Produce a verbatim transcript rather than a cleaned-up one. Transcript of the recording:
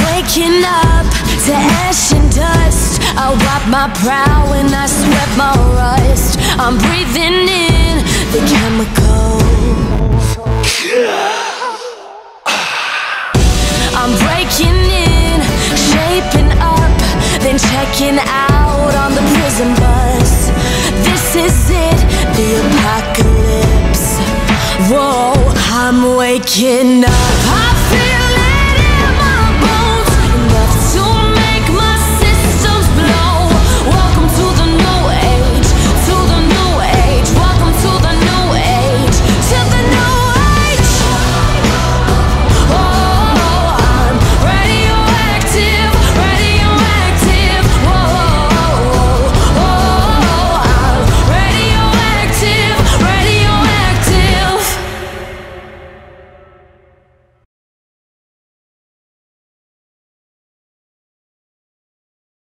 waking up to ash and dust. I wipe my brow and I sweat my rust. I'm breathing in the chemicals. I'm breaking in, shaping up, then checking out on the prison bus. This is it, the apocalypse. Whoa, I'm waking up.